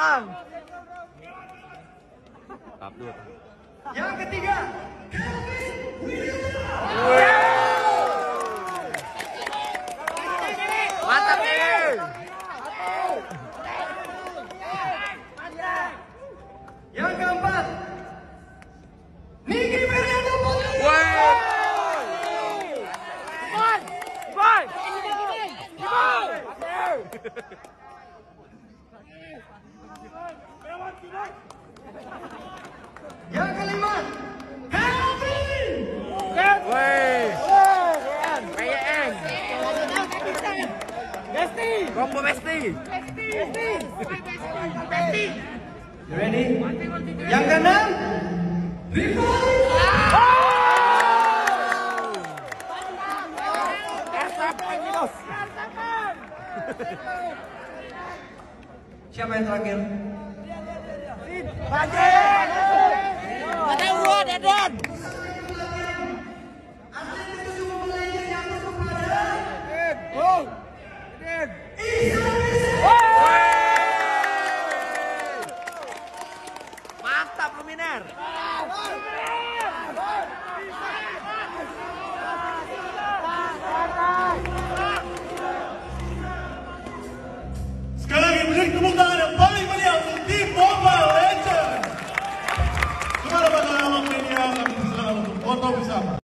Bang. Abdul. Yang ketiga, Mantap nih. yang keempat, Niki Fernando. Yang kelima, Kelvin. Combo Besti. Ready? Yang keenam, Rival. Siapa yang terakhir? Mantap Luminer. Sekali lagi beri tepuk tangan yang paling meriah untuk tim Mobile Legends. Kepada para awak media kami silakan untuk foto bersama.